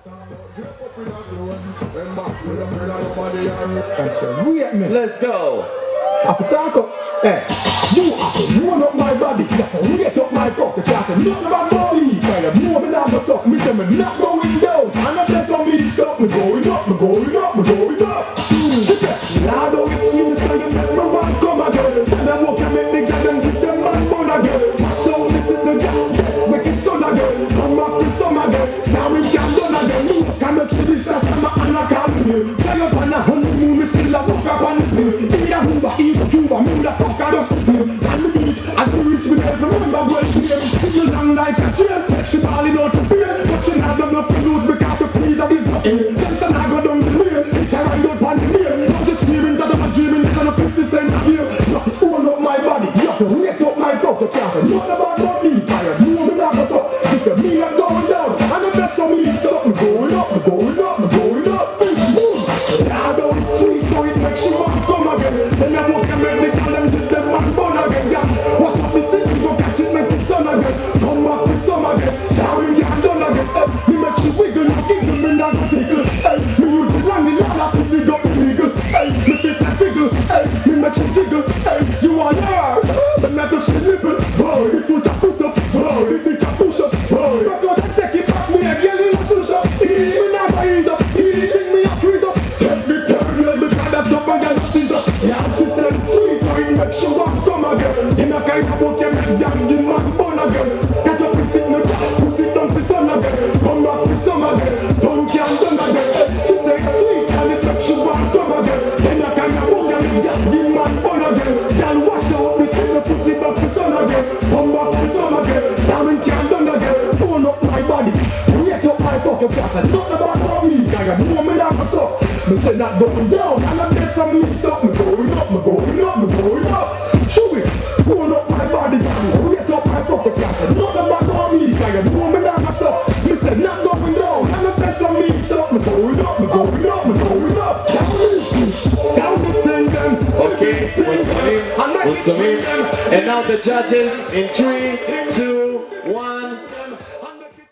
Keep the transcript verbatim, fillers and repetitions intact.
Let's go. Hey, you have to run up my body, you have to rate up my pocket. I said, nothing about money, kind of more than I'm a suck. Me say, me not going down, and I bless on me stuff. Me going up, me going up, me going up. She said, Lord, oh, it's sweet, so you make my man come again. And I walk and make the girl and give them man fun again. My show, this is the girl, yes, make it sun again. Come back to some again, Sammy can done again. You can make traditions, I'm a anaconda. Play up on a honeymoon, me still a walk up on the hill. Eat a Hoover, eat a Cuba, move the fuck out of system. And the beach, as we reach, we never remember where we came. Sitting down like a train, she balling out the beer. But she not done nothing lose because the please of this nothing. Just an I go down the lane, it's a ride out on the lane. Not just screaming that I was dreaming, it's on a fifty cent a year. You have to own up my body, you have to rate up my cup. You can't say nothing about money, tired, moving up or so. It's a me I'm going down, and the best of me is up. I'm going up, I'm going up, I'm going up. Now I know it's sweet, so it makes you want to come again. Then I walk and make the girl and sit them and burn again. Yeah. Wash up the city, go catch it, make it sun again. Come back with some again, starring you and done again. Hey, me make you wiggle, you giggle, me not go tickle. Hey, me use the land, the land, to dig up the niggle. Hey, me fit like wiggle, hey, me make you jiggle. Hey, you are here, the metal she nipple. Boy, the foot a put up, boy, the dick a push up. Boy, rock out and take it back, me a girl in a sush up. Me not go ease up, anything me a freeze up. Take me turn, let me try that stuff and get scenes up. Yeah, she said sweet, so it makes you want to come again. In a kind of book, you make young, you man born again. Catch up and sit in the car, put it down to sun again. Come back to some again, don't can done again. She said sweet, and it makes you want to come again. In a kind of book, you make young, you man born again. Girl, wash out the skin, put it back to sun again. Come back to some again, salmon can done again. Own up my body, rate up my pocket. I said nothing about me, I got no me not for so. Me say not going down, and I guess I'm mixed up. Me going up, me going up, me going up. Show it, own up my body, rate up my pocket. I said nothing about me, I got no me not for so. Me say not going down, and I guess I'm mixed up. Me going up, me going up, me going up. Sound easy, sound attendant. Okay, what's coming? What's coming? And now the judges in three, two.